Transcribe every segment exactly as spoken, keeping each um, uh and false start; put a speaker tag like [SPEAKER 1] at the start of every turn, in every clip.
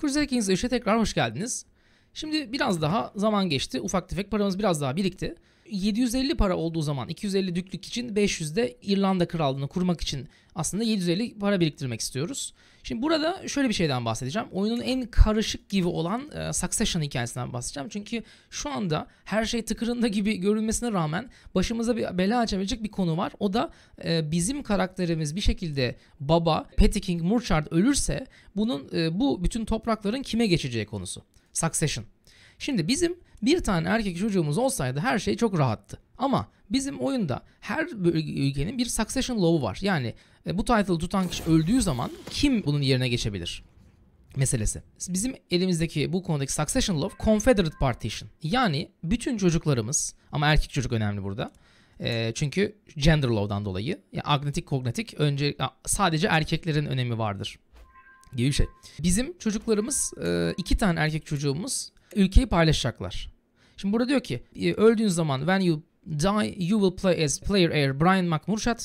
[SPEAKER 1] Crusader Kings üçe tekrar hoş geldiniz. Şimdi biraz daha zaman geçti. Ufak tefek paramız biraz daha birikti. yedi yüz elli para olduğu zaman iki yüz elli düklük için beş yüz de İrlanda Krallığı'nı kurmak için aslında yedi yüz elli para biriktirmek istiyoruz. Şimdi burada şöyle bir şeyden bahsedeceğim. Oyunun en karışık gibi olan e, Succession hikayesinden bahsedeceğim. Çünkü şu anda her şey tıkırında gibi görünmesine rağmen başımıza bir bela açabilecek bir konu var. O da e, bizim karakterimiz bir şekilde baba Petty King Murchard ölürse bunun e, bu bütün toprakların kime geçeceği konusu. Succession. Şimdi bizim bir tane erkek çocuğumuz olsaydı her şey çok rahattı. Ama bizim oyunda her ülkenin bir succession law'u var. Yani e, bu title'ı tutan kişi öldüğü zaman kim bunun yerine geçebilir meselesi. Bizim elimizdeki bu konudaki succession law confederate partition. Yani bütün çocuklarımız, ama erkek çocuk önemli burada. E, çünkü gender law'dan dolayı. Yani agnetik kognetik önce sadece erkeklerin önemi vardır gibi bir şey. Bizim çocuklarımız, e, iki tane erkek çocuğumuz ülkeyi paylaşacaklar. Şimdi burada diyor ki öldüğün zaman when you die you will play as player heir Brian McMurchard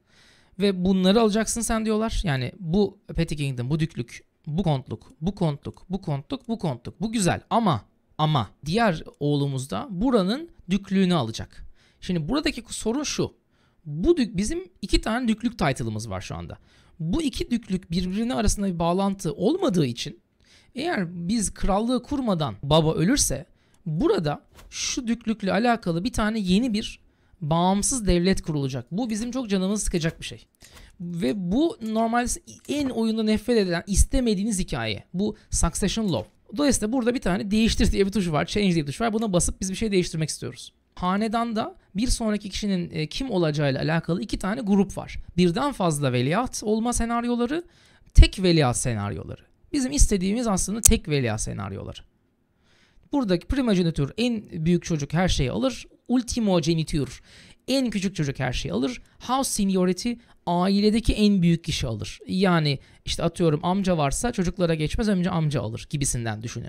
[SPEAKER 1] ve bunları alacaksın sen diyorlar. Yani bu Petty Kingdom, bu düklük, bu kontluk, bu kontluk, bu kontluk, bu kontluk. Bu güzel ama ama diğer oğlumuz da buranın düklüğünü alacak. Şimdi buradaki sorun şu. Bu dük, bizim iki tane düklük title'ımız var şu anda. Bu iki düklük birbirine arasında bir bağlantı olmadığı için eğer biz krallığı kurmadan baba ölürse burada şu düklükle alakalı bir tane yeni bir bağımsız devlet kurulacak. Bu bizim çok canımızı sıkacak bir şey. Ve bu normalde en oyunda nefret edilen, istemediğiniz hikaye. Bu Succession Law. Dolayısıyla burada bir tane değiştir diye bir tuş var. Change diye bir tuş var. Buna basıp biz bir şey değiştirmek istiyoruz. Hanedanda bir sonraki kişinin e, kim olacağıyla alakalı iki tane grup var. Birden fazla veliaht olma senaryoları, tek veliaht senaryoları. Bizim istediğimiz aslında tek veliaht senaryoları. Buradaki primogeniture en büyük çocuk her şeyi alır. Ultimogeniture en küçük çocuk her şeyi alır. House seniority ailedeki en büyük kişi alır. Yani işte atıyorum amca varsa çocuklara geçmez, önce amca alır gibisinden düşünün.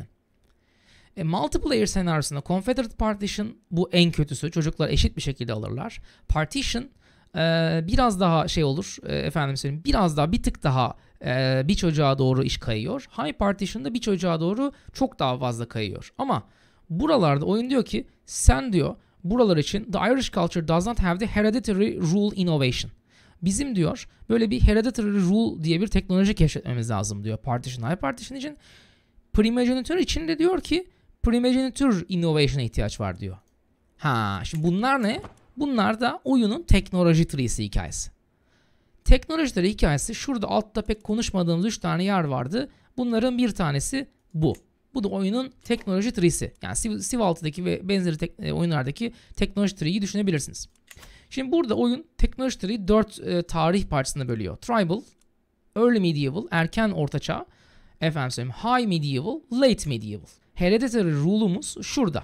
[SPEAKER 1] E, multiplayer senaryosunda Confederate Partition bu en kötüsü. Çocuklar eşit bir şekilde alırlar. Partition e, biraz daha şey olur. E, efendim söyleyeyim biraz daha bir tık daha e, bir çocuğa doğru iş kayıyor. High Partition'da bir çocuğa doğru çok daha fazla kayıyor. Ama buralarda oyun diyor ki sen diyor buralar için the Irish culture does not have the hereditary rule innovation. Bizim diyor böyle bir hereditary rule diye bir teknoloji keşfetmemiz lazım diyor Partition. High Partition için. Primogeniture için de diyor ki primogeniture innovation'a ihtiyaç var diyor. Ha, şimdi bunlar ne? Bunlar da oyunun teknoloji tree'si hikayesi. Teknoloji tree hikayesi şurada altta pek konuşmadığımız üç tane yer vardı. Bunların bir tanesi bu. Bu da oyunun teknoloji tree'si. Yani Civ, Civ altıdaki ve benzeri tek, e, oyunlardaki teknoloji tree'yi düşünebilirsiniz. Şimdi burada oyun teknoloji tree'yi dört e, tarih parçasına bölüyor. Tribal, Early Medieval, erken ortaçağ, efendim söyleyeyim High Medieval, Late Medieval. Hereditary rule'umuz şurada.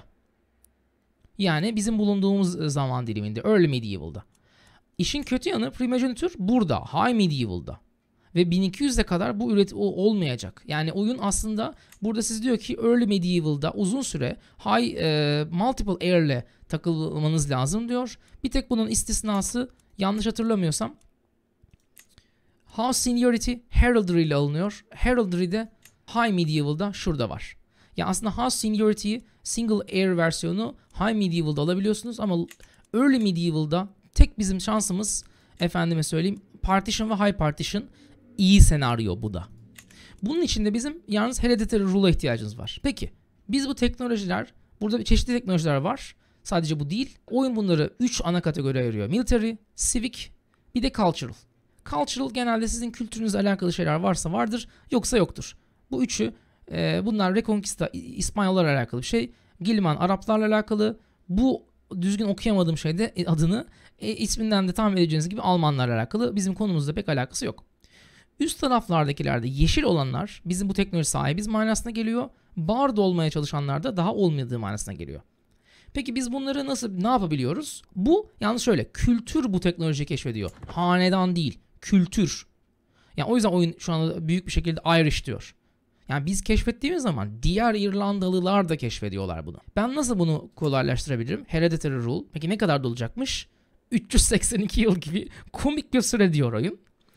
[SPEAKER 1] Yani bizim bulunduğumuz zaman diliminde Early Medieval'da. İşin kötü yanı primogeniture burada High Medieval'da. Ve bin iki yüze kadar bu üretim olmayacak. Yani oyun aslında burada siz diyor ki Early Medieval'da uzun süre High e, Multiple Heir'le takılmanız lazım diyor. Bir tek bunun istisnası yanlış hatırlamıyorsam House Seniority Heraldry ile alınıyor. Heraldry de High Medieval'da şurada var. Yani aslında House Seniority'yi Single Heir versiyonu High Medieval'da alabiliyorsunuz ama Early Medieval'da tek bizim şansımız efendime söyleyeyim Partition ve High Partition. İyi senaryo bu da. Bunun için de bizim yalnız Hereditary Rule'a ihtiyacımız var. Peki biz bu teknolojiler, burada çeşitli teknolojiler var. Sadece bu değil. Oyun bunları üç ana kategori ayırıyor. Military, Civic, bir de Cultural. Cultural genelde sizin kültürünüzle alakalı şeyler varsa vardır, yoksa yoktur. Bu üçü e, bunlar Reconquista, İspanyollarla alakalı bir şey. Gilman, Araplarla alakalı. Bu düzgün okuyamadığım şeyde adını e, isminden de tahmin edeceğiniz gibi Almanlarla alakalı. Bizim konumuzda pek alakası yok. Üst taraflardakilerde yeşil olanlar bizim bu teknoloji sahibiz manasına geliyor. Bardo olmaya çalışanlar da daha olmadığı manasına geliyor. Peki biz bunları nasıl ne yapabiliyoruz? Bu yalnız şöyle kültür bu teknolojiyi keşfediyor. Hanedan değil, kültür. Yani o yüzden oyun şu anda büyük bir şekilde Irish diyor. Yani biz keşfettiğimiz zaman diğer İrlandalılar da keşfediyorlar bunu. Ben nasıl bunu kolaylaştırabilirim? Hereditary Rule. Peki ne kadar dolacakmış? üç yüz seksen iki yıl gibi komik bir süre diyor oyun.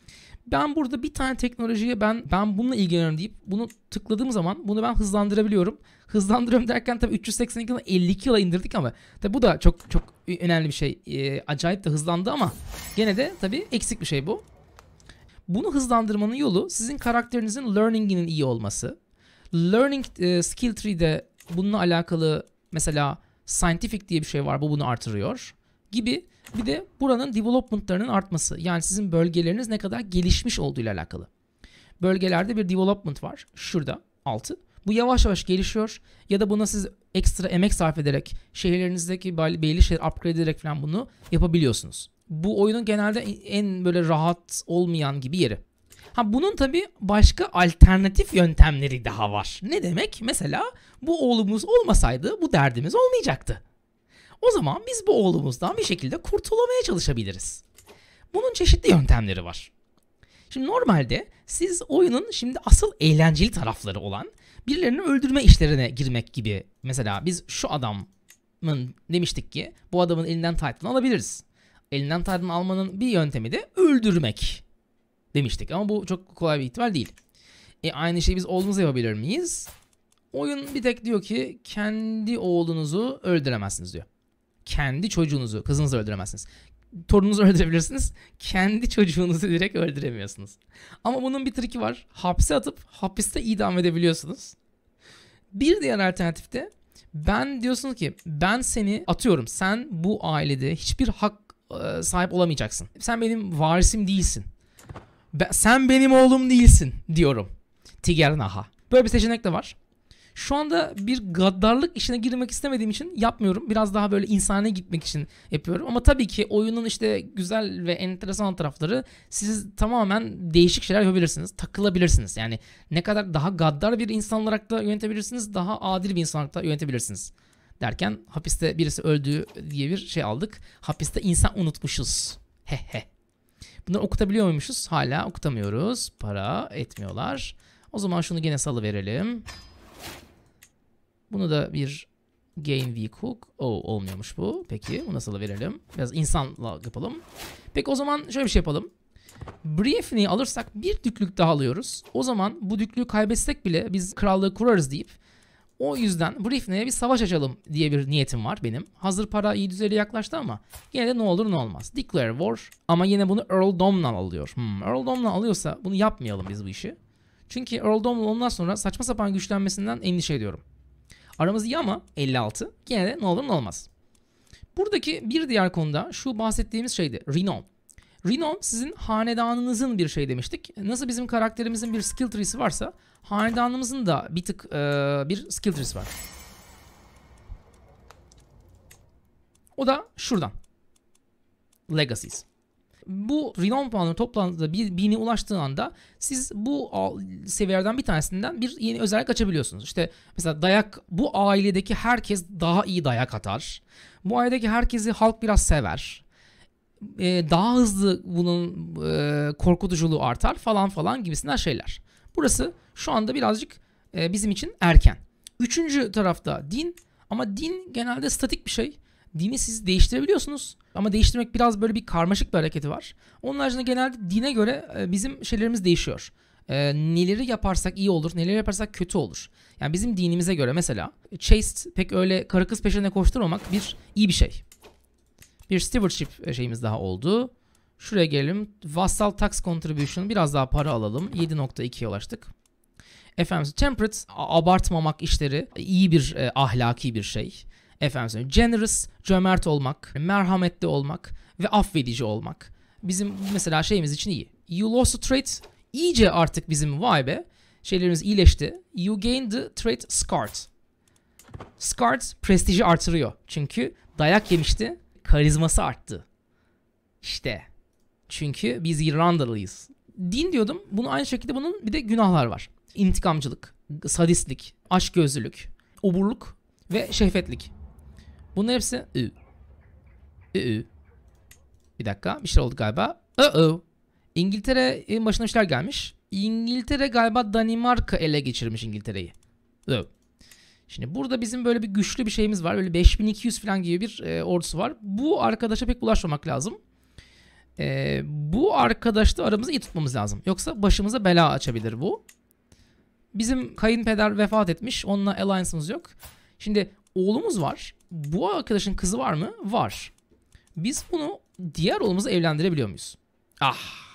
[SPEAKER 1] Ben burada bir tane teknolojiye ben ben bununla ilgileniyorum deyip bunu tıkladığım zaman bunu ben hızlandırabiliyorum. Hızlandırıyorum derken tabii üç yüz seksen iki yıldan elli iki yıla indirdik ama tabii bu da çok çok önemli bir şey. Ee, acayip de hızlandı ama gene de tabii eksik bir şey bu. Bunu hızlandırmanın yolu sizin karakterinizin learning'inin iyi olması. Learning e, skill tree'de bununla alakalı mesela scientific diye bir şey var. Bu bunu artırıyor gibi. Bir de buranın development'larının artması. Yani sizin bölgeleriniz ne kadar gelişmiş olduğu ile alakalı. Bölgelerde bir development var. Şurada altı. Bu yavaş yavaş gelişiyor. Ya da buna siz ekstra emek sarf ederek şehirlerinizdeki belli şeyleri upgrade ederek falan bunu yapabiliyorsunuz. Bu oyunun genelde en böyle rahat olmayan gibi yeri. Ha bunun tabii başka alternatif yöntemleri daha var. Ne demek? Mesela bu oğlumuz olmasaydı bu derdimiz olmayacaktı. O zaman biz bu oğlumuzdan bir şekilde kurtulamaya çalışabiliriz. Bunun çeşitli yöntemleri var. Şimdi normalde siz oyunun şimdi asıl eğlenceli tarafları olan birilerini öldürme işlerine girmek gibi. Mesela biz şu adamın demiştik ki bu adamın elinden Titan'ı alabiliriz. Elinden Titan'ı almanın bir yöntemi de öldürmek demiştik ama bu çok kolay bir ihtimal değil. E aynı şeyi biz oğlumuza yapabilir miyiz? Oyun bir tek diyor ki kendi oğlunuzu öldüremezsiniz diyor. Kendi çocuğunuzu, kızınızı öldüremezsiniz. Torununuzu öldürebilirsiniz. Kendi çocuğunuzu direkt öldüremiyorsunuz. Ama bunun bir triki var. Hapse atıp hapiste idam edebiliyorsunuz. Bir diğer alternatifte ben diyorsunuz ki ben seni atıyorum. Sen bu ailede hiçbir hak e, sahip olamayacaksın. Sen benim varisim değilsin. Ben, sen benim oğlum değilsin diyorum. Tiger Naha. Böyle bir seçenek de var. Şu anda bir gaddarlık işine girmek istemediğim için yapmıyorum. Biraz daha böyle insani gitmek için yapıyorum. Ama tabii ki oyunun işte güzel ve enteresan tarafları siz tamamen değişik şeyler yapabilirsiniz. Takılabilirsiniz. Yani ne kadar daha gaddar bir insan olarak da yönetebilirsiniz. Daha adil bir insan olarak da yönetebilirsiniz. Derken hapiste birisi öldü diye bir şey aldık. Hapiste insan unutmuşuz. Hehe. Bunları okutabiliyor muymuşuz? Hala okutamıyoruz. Para etmiyorlar. O zaman şunu gene salıverelim. Bunu da bir gain v cook. Oh, olmuyormuş bu. Peki bunu nasıl verelim? Biraz insanla yapalım. Peki o zaman şöyle bir şey yapalım. Briefne'yi alırsak bir düklük daha alıyoruz. O zaman bu düklüğü kaybetsek bile biz krallığı kurarız deyip o yüzden Briefne'ye bir savaş açalım diye bir niyetim var benim. Hazır para iyi düzeye yaklaştı ama yine de ne olur ne olmaz. Declare war ama yine bunu Earldom'dan alıyor. Hmm, Earldom'dan alıyorsa bunu yapmayalım biz bu işi. Çünkü Earldom'dan ondan sonra saçma sapan güçlenmesinden endişe ediyorum. Aramız iyi ama elli altı. Yine de ne olur ne olmaz. Buradaki bir diğer konuda şu bahsettiğimiz şeydi. Renown. Renown sizin hanedanınızın bir şey demiştik. Nasıl bizim karakterimizin bir skill tree'si varsa hanedanımızın da bir tık e, bir skill tree'si var. O da şuradan. Legacies. Bu renown puanı toplandığında bir bine ulaştığı anda siz bu seviyelerden bir tanesinden bir yeni özellik açabiliyorsunuz. İşte mesela dayak, bu ailedeki herkes daha iyi dayak atar. Bu ailedeki herkesi halk biraz sever. Ee, daha hızlı bunun e, korkutuculuğu artar falan falan gibisinden şeyler. Burası şu anda birazcık e, bizim için erken. Üçüncü tarafta din ama din genelde statik bir şey. Dini siz değiştirebiliyorsunuz ama değiştirmek biraz böyle bir karmaşık bir hareketi var. Onun haricinde genelde dine göre bizim şeylerimiz değişiyor. Ee, neleri yaparsak iyi olur, neleri yaparsak kötü olur. Yani bizim dinimize göre mesela chaste pek öyle karı kız peşine koşturmamak bir iyi bir şey. Bir stewardship şeyimiz daha oldu. Şuraya gelelim. Vassal tax contribution biraz daha para alalım. yedi nokta ikiye ulaştık. Efendim temperate abartmamak işleri iyi bir e, ahlaki bir şey. Efendim generous, cömert olmak, merhametli olmak ve affedici olmak. Bizim mesela şeyimiz için iyi. You lost the trait, iyice artık bizim vay be şeylerimiz iyileşti. You gained the trait scarred. Scarred prestiji artırıyor. Çünkü dayak yemişti, karizması arttı. İşte. Çünkü biz İrlandalıyız. Din diyordum. Bunu aynı şekilde bunun bir de günahlar var. İntikamcılık, sadistlik, açgözlülük, oburluk ve şehvetlik. Bunun hepsi ı. Ü. Bir dakika. Bir şey oldu galiba. Uh-oh. İngiltere'nin başına işler gelmiş. İngiltere galiba Danimarka ele geçirmiş İngiltere'yi. Uh. Şimdi burada bizim böyle bir güçlü bir şeyimiz var. Böyle beş bin iki yüz falan gibi bir e, ordusu var. Bu arkadaşa pek bulaşmamak lazım. Ee, bu arkadaşla aramızı iyi tutmamız lazım. Yoksa başımıza bela açabilir bu. Bizim kayınpeder vefat etmiş. Onunla alliance'ımız yok. Şimdi oğlumuz var. Bu arkadaşın kızı var mı? Var. Biz bunu diğer oğlumuza evlendirebiliyor muyuz? Ah.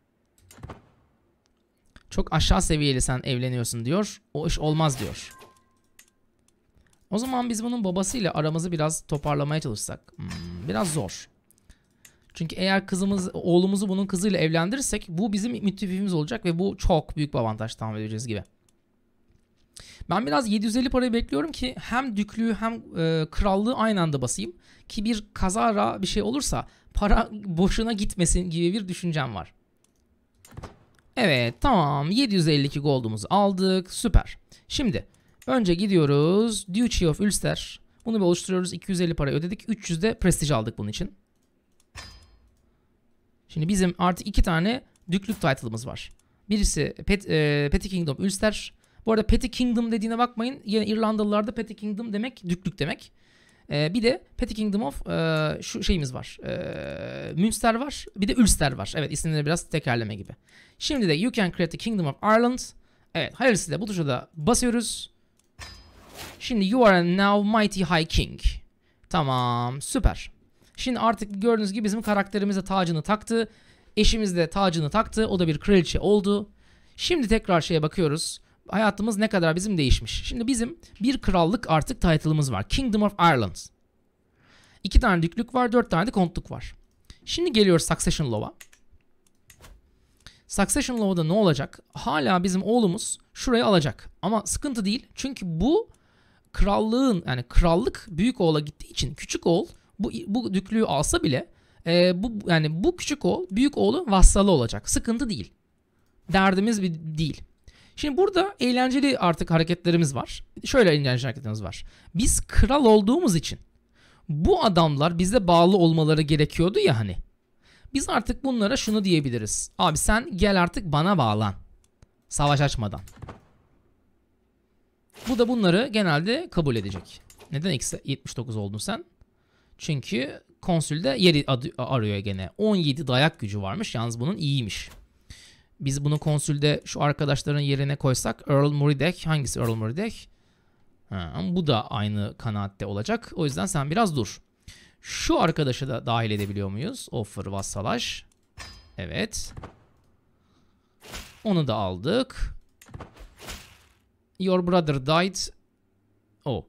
[SPEAKER 1] Çok aşağı seviyeli sen evleniyorsun diyor. O iş olmaz diyor. O zaman biz bunun babasıyla aramızı biraz toparlamaya çalışsak. Hmm, biraz zor. Çünkü eğer kızımız, oğlumuzu bunun kızıyla evlendirirsek bu bizim müttefikimiz olacak ve bu çok büyük bir avantaj tahmin edeceğiz gibi. Ben biraz yedi yüz elli parayı bekliyorum ki hem düklüğü hem e, krallığı aynı anda basayım. Ki bir kazara bir şey olursa para boşuna gitmesin gibi bir düşüncem var. Evet tamam, yedi yüz elli iki gold'umuzu aldık, süper. Şimdi önce gidiyoruz Duchy of Ulster. Bunu bir oluşturuyoruz, iki yüz elli para ödedik, üç yüz de prestij aldık bunun için. Şimdi bizim artık iki tane düklük title'ımız var. Birisi Pet, e, Petty Kingdom Ulster. Bu arada Petty Kingdom dediğine bakmayın. Yine İrlandalılarda Petty Kingdom demek düklük demek. Ee, bir de Petty Kingdom of e, şu şeyimiz var. E, Münster var. Bir de Ulster var. Evet, isimleri biraz tekerleme gibi. Şimdi de You Can Create the Kingdom of Ireland. Evet, hayırlısıyla bu tuşa da basıyoruz. Şimdi You Are Now Mighty High King. Tamam, süper. Şimdi artık gördüğünüz gibi bizim karakterimiz de tacını taktı. Eşimiz de tacını taktı. O da bir kraliçe oldu. Şimdi tekrar şeye bakıyoruz. Hayatımız ne kadar bizim değişmiş. Şimdi bizim bir krallık artık title'ımız var. Kingdom of Ireland. İki tane düklük var, dört tane de kontluk var. Şimdi geliyoruz Succession Law'a. Succession Law'da ne olacak? Hala bizim oğlumuz şurayı alacak. Ama sıkıntı değil. Çünkü bu krallığın, yani krallık büyük oğula gittiği için küçük oğul bu, bu düklüğü alsa bile e, bu yani bu küçük oğul büyük oğlu vassalı olacak. Sıkıntı değil. Derdimiz bir değil. Şimdi burada eğlenceli artık hareketlerimiz var. Şöyle eğlenceli hareketlerimiz var. Biz kral olduğumuz için bu adamlar bize bağlı olmaları gerekiyordu ya hani. Biz artık bunlara şunu diyebiliriz. Abi sen gel artık bana bağlan. Savaş açmadan. Bu da bunları genelde kabul edecek. Neden eksi yetmiş dokuz oldun sen? Çünkü konsülde yeri arıyor gene. on yedi dayak gücü varmış. Yalnız bunun iyiymiş. Biz bunu konsülde şu arkadaşların yerine koysak Earl Muridek, hangisi Earl Muridek? Ha, bu da aynı kanaatte olacak. O yüzden sen biraz dur. Şu arkadaşı da dahil edebiliyor muyuz? Offer vassalaj. Evet. Onu da aldık. Your brother died. Oh.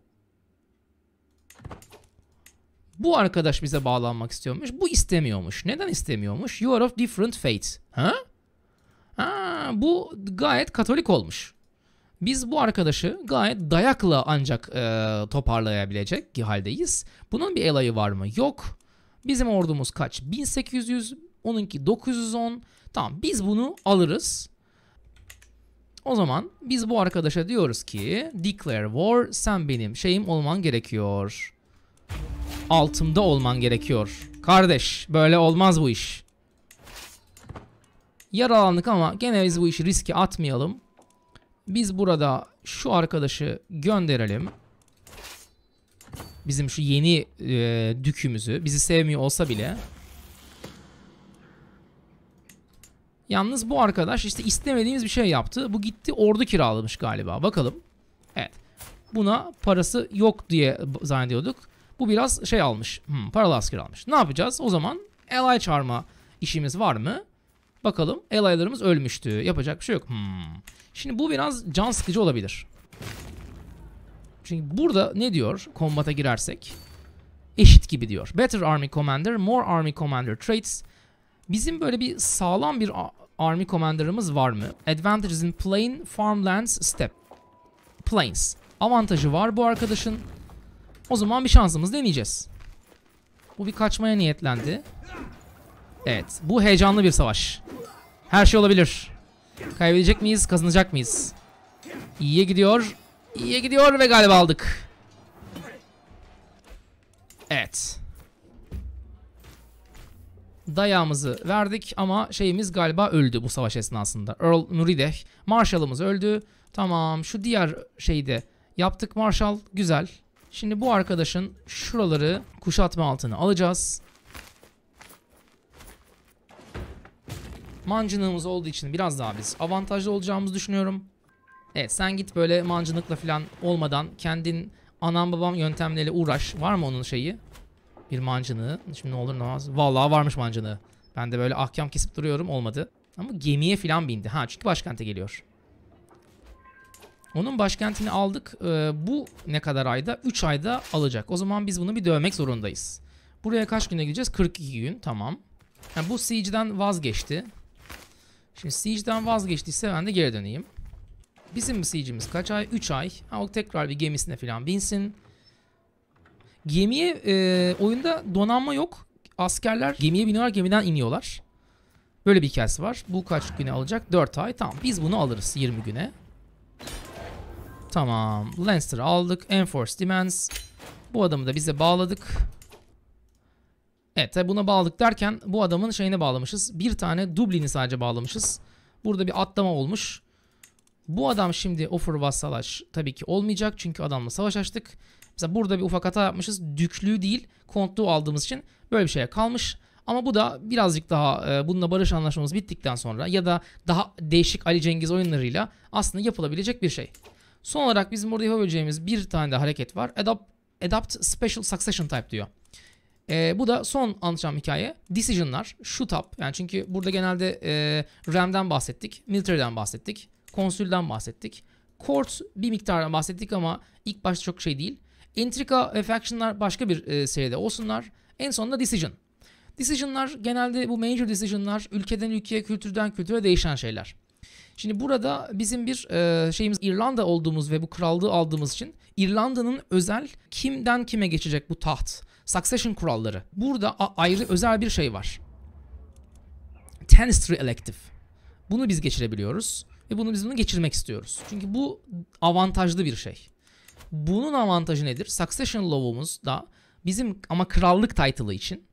[SPEAKER 1] Bu arkadaş bize bağlanmak istiyormuş. Bu istemiyormuş. Neden istemiyormuş? You are of different faith. Ha? Ha, bu gayet Katolik olmuş. Biz bu arkadaşı gayet dayakla ancak e, toparlayabilecek haldeyiz. Bunun bir alayı var mı? Yok. Bizim ordumuz kaç? bin sekiz yüz, onunki dokuz yüz on. Tamam, biz bunu alırız. O zaman biz bu arkadaşa diyoruz ki Declare War, sen benim şeyim olman gerekiyor. Altımda olman gerekiyor. Kardeş, böyle olmaz bu iş. Yaralandık ama gene biz bu işi riske atmayalım. Biz burada şu arkadaşı gönderelim. Bizim şu yeni e, dükümüzü. Bizi sevmiyor olsa bile. Yalnız bu arkadaş işte istemediğimiz bir şey yaptı. Bu gitti ordu kiralamış galiba. Bakalım. Evet. Buna parası yok diye zannediyorduk. Bu biraz şey almış. Hmm, paralı asker almış. Ne yapacağız? O zaman ally çağırma işimiz var mı? Bakalım. Ally'larımız ölmüştü. Yapacak bir şey yok. Hmm. Şimdi bu biraz can sıkıcı olabilir. Çünkü burada ne diyor? Kombata girersek. Eşit gibi diyor. Better Army Commander, More Army Commander Traits. Bizim böyle bir sağlam bir Army Commander'ımız var mı? Advantages in Plain, Farmlands, Steppe. Plains. Avantajı var bu arkadaşın. O zaman bir şansımız deneyeceğiz. Bu bir kaçmaya niyetlendi. Evet. Bu heyecanlı bir savaş. Her şey olabilir. Kaybedecek miyiz? Kazanacak mıyız? İyiye gidiyor. İyiye gidiyor ve galiba aldık. Evet. Dayağımızı verdik ama şeyimiz galiba öldü bu savaş esnasında. Earl Murideh. Marshall'ımız öldü. Tamam. Şu diğer şeyi de yaptık. Marshall güzel. Şimdi bu arkadaşın şuraları kuşatma altına alacağız. Mancınığımız olduğu için biraz daha biz avantajlı olacağımızı düşünüyorum. Evet, sen git böyle mancınıkla falan olmadan kendin anam babam yöntemleriyle uğraş. Var mı onun şeyi? Bir mancınığı. Şimdi ne olur ne olmaz. Vallahi varmış mancınığı. Ben de böyle ahkam kesip duruyorum, olmadı. Ama gemiye falan bindi. Ha, çünkü başkente geliyor. Onun başkentini aldık. Ee, bu ne kadar ayda? üç ayda alacak. O zaman biz bunu bir dövmek zorundayız. Buraya kaç güne gideceğiz? kırk iki gün. Tamam. Yani bu Siege'den vazgeçti. Şimdi Siege'den vazgeçtiyse ben de geri döneyim. Bizim Siege'imiz kaç ay? üç ay. Ha, o tekrar bir gemisine falan binsin. Gemiye e, oyunda donanma yok. Askerler gemiye biniyorlar, gemiden iniyorlar. Böyle bir hikayesi var. Bu kaç güne alacak? dört ay. Tamam, biz bunu alırız yirmi güne. Tamam. Lancer'ı aldık. Enforced Demands. Bu adamı da bize bağladık. Evet, tabi buna bağladık derken bu adamın şeyine bağlamışız. Bir tane Dublin'i sadece bağlamışız. Burada bir atlama olmuş. Bu adam şimdi offer vassalaş tabii ki olmayacak. Çünkü adamla savaş açtık. Mesela burada bir ufak hata yapmışız. Düklüğü değil, kontluğu aldığımız için böyle bir şeye kalmış. Ama bu da birazcık daha e, bununla barış anlaşmamız bittikten sonra ya da daha değişik Ali Cengiz oyunlarıyla aslında yapılabilecek bir şey. Son olarak bizim burada yapabileceğimiz bir tane de hareket var. Adopt, adopt Special Succession Type diyor. E, bu da son anlatacağım hikaye. Decision'lar, shoot up. Yani çünkü burada genelde e, R A M'den bahsettik, Military'den bahsettik, Konsülden bahsettik. Court bir miktardan bahsettik ama ilk başta çok şey değil. Intriga ve Faction'lar başka bir e, seride olsunlar. En sonunda Decision. Decision'lar genelde bu major decision'lar ülkeden ülkeye, kültürden kültüre değişen şeyler. Şimdi burada bizim bir e, şeyimiz İrlanda olduğumuz ve bu krallığı aldığımız için İrlanda'nın özel kimden kime geçecek bu taht, succession kuralları. Burada ayrı özel bir şey var. Tenestry Elective. Bunu biz geçirebiliyoruz ve bunu biz bunu geçirmek istiyoruz. Çünkü bu avantajlı bir şey. Bunun avantajı nedir? Succession Law'umuz da bizim ama krallık title'ı için.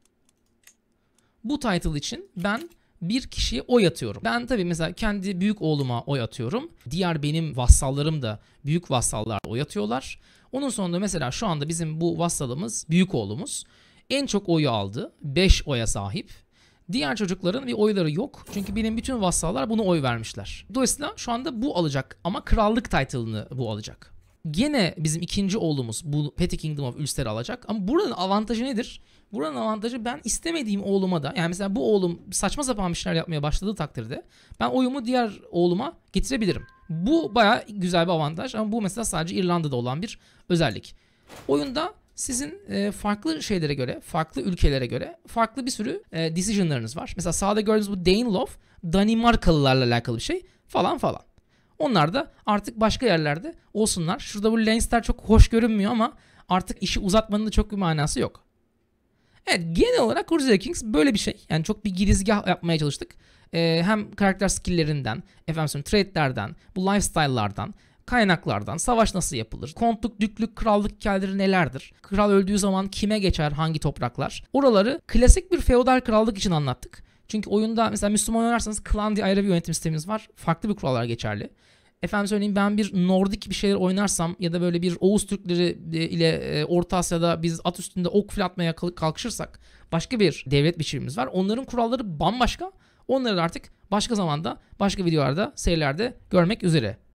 [SPEAKER 1] Bu title için ben bir kişiye oy atıyorum. Ben tabii mesela kendi büyük oğluma oy atıyorum. Diğer benim vassallarım da büyük vassallar oy atıyorlar. Onun sonunda mesela şu anda bizim bu vassalımız büyük oğlumuz en çok oyu aldı. beş oya sahip. Diğer çocukların bir oyları yok. Çünkü benim bütün vassallar buna oy vermişler. Dolayısıyla şu anda bu alacak ama krallık title'ını bu alacak. Gene bizim ikinci oğlumuz bu Petty Kingdom of Ulster alacak. Ama buranın avantajı nedir? Buranın avantajı ben istemediğim oğluma da, yani mesela bu oğlum saçma sapan bir şeyler yapmaya başladığı takdirde ben oyumu diğer oğluma getirebilirim. Bu baya güzel bir avantaj ama bu mesela sadece İrlanda'da olan bir özellik. Oyunda sizin e, farklı şeylere göre, farklı ülkelere göre farklı bir sürü e, decision'larınız var. Mesela sağda gördüğünüz bu Danelaw, Danimarkalılarla alakalı bir şey falan falan. Onlar da artık başka yerlerde olsunlar. Şurada bu Leinster çok hoş görünmüyor ama artık işi uzatmanın da çok bir manası yok. Evet, genel olarak Crusader Kings böyle bir şey. Yani çok bir girizgah yapmaya çalıştık. Ee, hem karakter skill'lerinden, efendim trade'lerden, bu lifestyle'lardan, kaynaklardan, savaş nasıl yapılır, kontluk, düklük, krallık hikayeleri nelerdir, kral öldüğü zaman kime geçer, hangi topraklar. Oraları klasik bir feodal krallık için anlattık. Çünkü oyunda mesela Müslüman oynarsanız klan diye ayrı bir yönetim sistemimiz var. Farklı bir kurallar geçerli. Efendim söyleyeyim, ben bir Nordik bir şeyler oynarsam ya da böyle bir Oğuz Türkleri ile Orta Asya'da biz at üstünde ok fırlatmaya kalkışırsak başka bir devlet biçimimiz var. Onların kuralları bambaşka. Onları da artık başka zamanda, başka videolarda, serilerde görmek üzere.